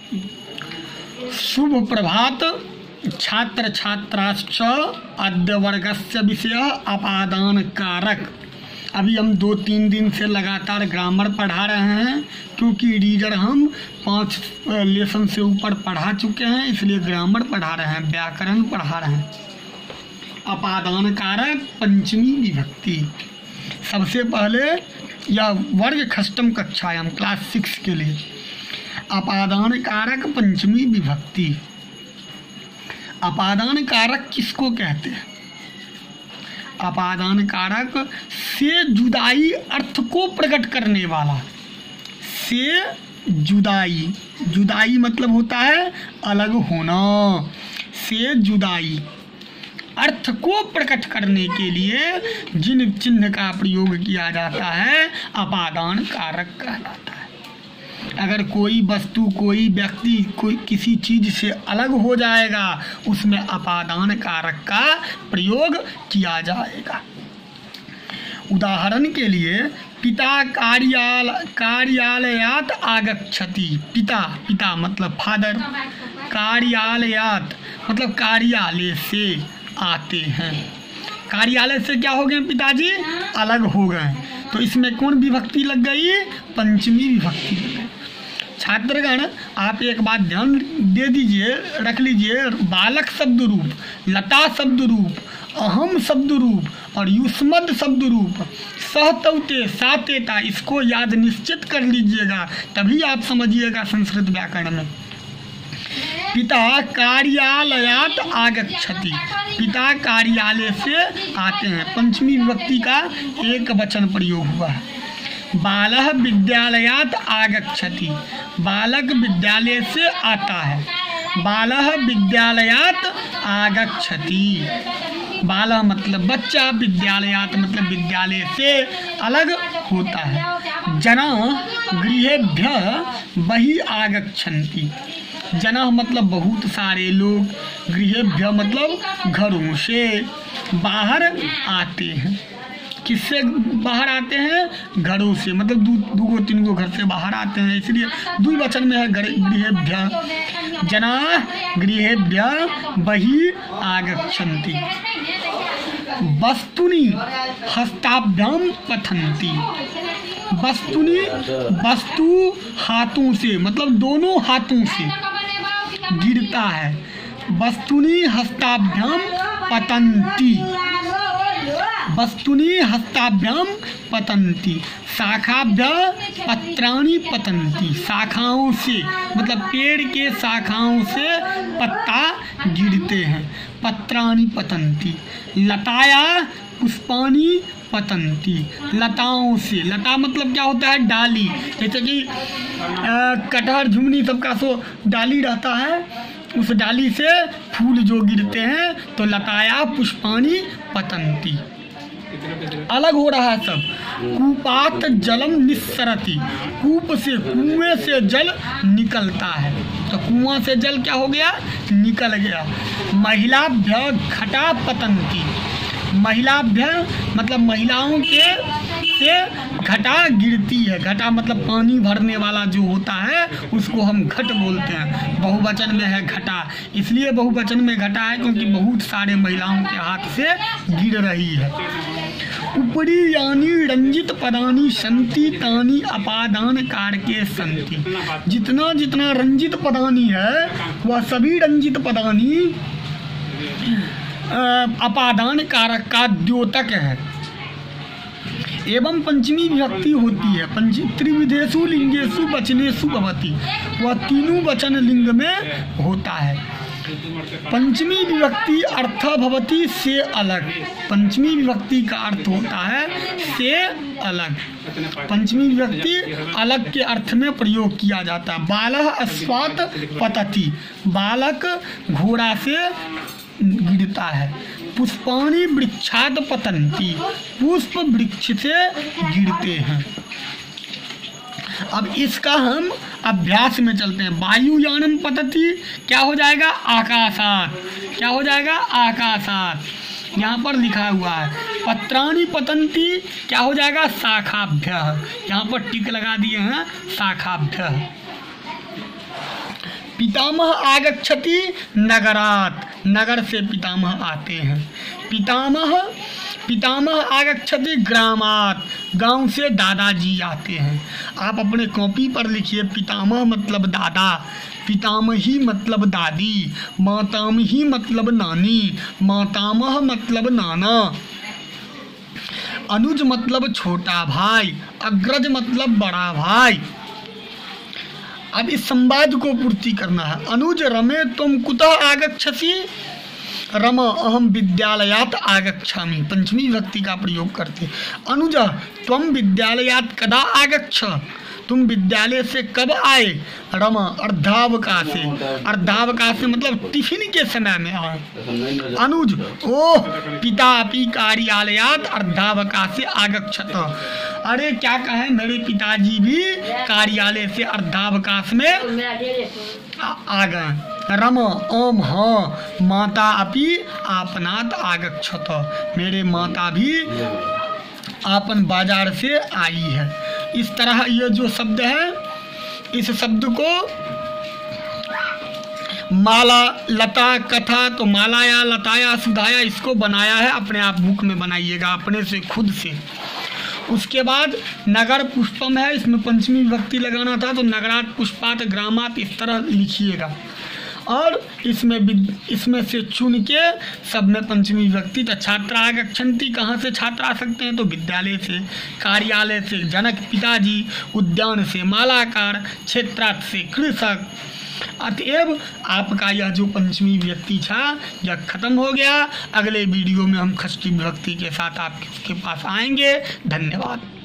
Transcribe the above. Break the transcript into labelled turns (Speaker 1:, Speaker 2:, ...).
Speaker 1: शुभ प्रभात छात्र छात्राश्च अद्य वर्गस्य विषय अपादान कारक। अभी हम 2-3 दिन से लगातार ग्रामर पढ़ा रहे हैं, क्योंकि रीडर हम 5 लेसन से ऊपर पढ़ा चुके हैं, इसलिए ग्रामर पढ़ा रहे हैं, व्याकरण पढ़ा रहे हैं। अपादान कारक पंचमी विभक्ति। सबसे पहले यह वर्ग खष्टम कक्षा है, हम क्लास 6 के लिए। अपादान कारक पंचमी विभक्ति। अपादान कारक किसको कहते हैं? अपादान कारक से जुदाई अर्थ को प्रकट करने वाला। से जुदाई, जुदाई मतलब होता है अलग होना। से जुदाई अर्थ को प्रकट करने के लिए जिन चिन्ह का प्रयोग किया जाता है अपादान कारक कहलाता है। अगर कोई वस्तु, कोई व्यक्ति, कोई किसी चीज से अलग हो जाएगा, उसमें अपादान कारक का प्रयोग किया जाएगा। उदाहरण के लिए पिता कार्यालयात आगच्छति। पिता, पिता मतलब फादर। कार्यालयात मतलब कार्यालय से आते हैं। कार्यालय से क्या हो गए? पिताजी अलग हो गए, तो इसमें कौन विभक्ति लग गई? पंचमी विभक्ति लग गई। छात्रगण, आप एक बात ध्यान दे दीजिए, रख लीजिए। बालक शब्द रूप, लता शब्द रूप, अहम शब्द रूप और युष्मद शब्द रूप, सहतौते, सातेता, इसको याद निश्चित कर लीजिएगा, तभी आप समझिएगा संस्कृत व्याकरण में। पिता कार्यालयात आगच्छति, पिता कार्यालय से आते हैं। पंचमी विभक्ति का एक वचन प्रयोग हुआ है। बालः विद्यालयात आगच्छति, बालक विद्यालय से आता है। बालः विद्यालयात आगच्छति, बालः मतलब बच्चा, विद्यालयात मतलब विद्यालय से अलग होता है। जनाः गृहेभ्यः बहिः आगच्छन्ति, जनाः मतलब बहुत सारे लोग, गृहेभ्यः मतलब घरों से बाहर आते हैं। किससे बाहर आते हैं? घरों से, मतलब 2-3 घर से बाहर आते हैं, इसलिए द्विवचन में है गृहेभ्यः। जनाः गृहेभ्यः बहिः आगच्छन्ति। वस्तुनि हस्ताभ्यां पतन्ति। वस्तुनि, वस्तु हाथों से मतलब दोनों हाथों से गिरता है। वस्तुनि हस्ताभ्यां पतन्ति, वस्तुनि हस्ताभ्यां पतन्ति। शाखाभ्यः पत्राणि पतन्ति, शाखाओं से मतलब पेड़ के शाखाओं से पत्ता गिरते हैं। पत्राणि पतन्ति। लताया पुष्पाणि पतन्ति, लताओं से, लता मतलब क्या होता है? डाली। जैसे कि कटहर, झुमनी सबका सो डाली रहता है, उस डाली से फूल जो गिरते हैं, तो लताया पुष्पाणि पतन्ति। अलग हो रहा है सब। कूपात जलम निस्सरति, कूप से, कुएं से जल निकलता है, तो कुआं से जल क्या हो गया? निकल गया। महिलाभ्य घटा पतन्ति, महिलाभ्य मतलब महिलाओं के से घटा गिरती है। घटा मतलब पानी भरने वाला जो होता है उसको हम घट बोलते हैं। बहुवचन में है घटा, इसलिए बहुवचन में घटा है क्योंकि बहुत सारे महिलाओं के हाथ से गिर रही है। उपरी यानी रंजित पदानी संति तानी अपादान कारके संति। जितना जितना रंजित पदानी है वह सभी रंजित पदानी अपादान कारक का द्योतक है। एवं पंचमी विभक्ति होती है। त्रिविधेषु लिंगेषु वचनेषु भवति, वह तीनों वचन लिंग में होता है। पंचमी विभक्ति अर्थ भवति से अलग, पंचमी विभक्ति का अर्थ होता है से अलग। पंचमी विभक्ति अलग के अर्थ में प्रयोग किया जाता है। बालः अश्वात् पतति, बालक घोड़ा से गिरता है। पुष्पाणि वृक्षात् पतन्ति, पुष्प वृक्ष से गिरते हैं। अब इसका हम अभ्यास में चलते हैं। वायुयानम पतति क्या हो जाएगा? आकाशात। क्या हो जाएगा? आकाशात। यहाँ पर लिखा हुआ है। पत्राणि पतन्ति क्या हो जाएगा? शाखाभ्यः। यहाँ पर टिक लगा दिए हैं शाखाभ्यः। पितामह आगच्छति नगरात, नगर से पितामह आते हैं। पितामह आगच्छति ग्रामात, गांव से दादाजी आते हैं। आप अपने कॉपी पर लिखिए पितामह मतलब दादा, पितामही मतलब दादी, मातामही मतलब नानी, मातामह मतलब नाना, अनुज मतलब छोटा भाई, अग्रज मतलब बड़ा भाई। अब इस संवाद को पूर्ति करना है। अनुज रमे तुम कुतः आगच्छसि, रम अहम विद्यालयात आगच्छामि, पंचमी विभक्ति का प्रयोग करते। अनुज त्वम विद्यालयात कदा आगच्छ, तुम विद्यालय से कब आए। रम अर्धावकाशे, अर्धावकाशे मतलब टिफिन के समय में आए। अनुज ओह पिता अपि कार्यालयात अर्धावकाशे आगच्छत, अरे क्या कहें मेरे पिताजी भी कार्यालय से अर्धावकाश में आ गए। रम ओम हाँ माता अपि आपनात आगच्छत, मेरे माता भी आपन बाजार से आई है। इस तरह ये जो शब्द है, इस शब्द को माला लता कथा, तो मालाया लताया सुधाया इसको बनाया है, अपने आप बुक में बनाइएगा अपने से खुद से। उसके बाद नगर पुष्पम है, इसमें पंचमी विभक्ति लगाना था तो नगरात पुष्पात ग्रामात इस तरह लिखिएगा। और इसमें से चुन के सब में पंचमी विभक्ति। तो छात्रा आगच्छन्ति, कहाँ से छात्र आ सकते हैं, तो विद्यालय से, कार्यालय से जनक पिताजी, उद्यान से मालाकार, क्षेत्रार्थ से कृषक। अतएव आपका यह जो पंचमी विभक्ति था यह खत्म हो गया। अगले वीडियो में हम षष्ठी विभक्ति के साथ आपके पास आएंगे। धन्यवाद।